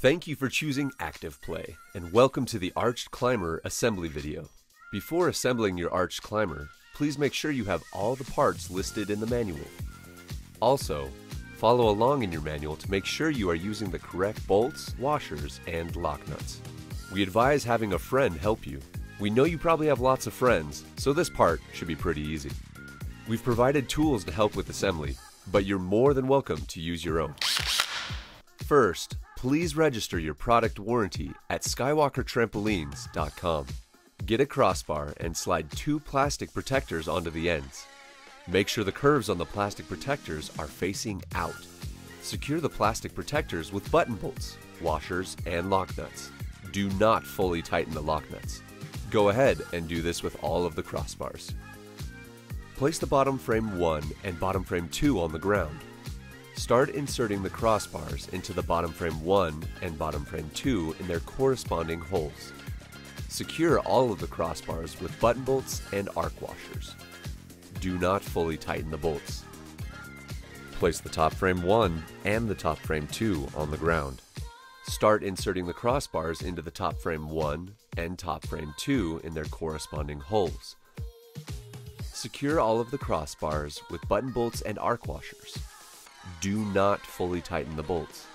Thank you for choosing Active Play, and welcome to the Arched Climber assembly video. Before assembling your Arched Climber, please make sure you have all the parts listed in the manual. Also, follow along in your manual to make sure you are using the correct bolts, washers, and lock nuts. We advise having a friend help you. We know you probably have lots of friends, so this part should be pretty easy. We've provided tools to help with assembly, but you're more than welcome to use your own. First, please register your product warranty at skywalkertrampolines.com. Get a crossbar and slide 2 plastic protectors onto the ends. Make sure the curves on the plastic protectors are facing out. Secure the plastic protectors with button bolts, washers, and lock nuts. Do not fully tighten the lock nuts. Go ahead and do this with all of the crossbars. Place the bottom frame 1 and bottom frame 2 on the ground. Start inserting the crossbars into the bottom frame 1 and bottom frame 2 in their corresponding holes. Secure all of the crossbars with button bolts and arc washers. Do not fully tighten the bolts. Place the top frame 1 and the top frame 2 on the ground. Start inserting the crossbars into the top frame 1 and top frame 2 in their corresponding holes. Secure all of the crossbars with button bolts and arc washers. Do not fully tighten the bolts.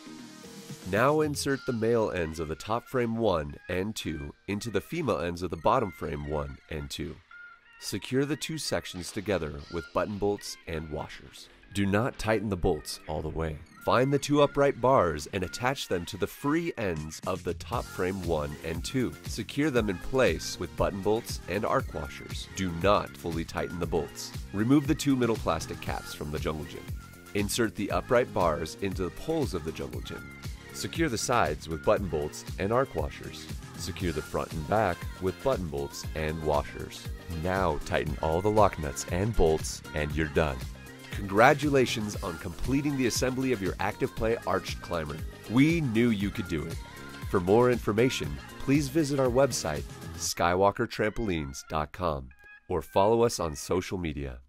Now insert the male ends of the top frame 1 and 2 into the female ends of the bottom frame 1 and 2. Secure the 2 sections together with button bolts and washers. Do not tighten the bolts all the way. Find the 2 upright bars and attach them to the free ends of the top frame 1 and 2. Secure them in place with button bolts and arc washers. Do not fully tighten the bolts. Remove the 2 middle plastic caps from the jungle gym. Insert the upright bars into the poles of the jungle gym. Secure the sides with button bolts and arc washers. Secure the front and back with button bolts and washers. Now tighten all the lock nuts and bolts and you're done. Congratulations on completing the assembly of your Active Play Arched Climber. We knew you could do it. For more information, please visit our website, skywalkertrampolines.com, or follow us on social media.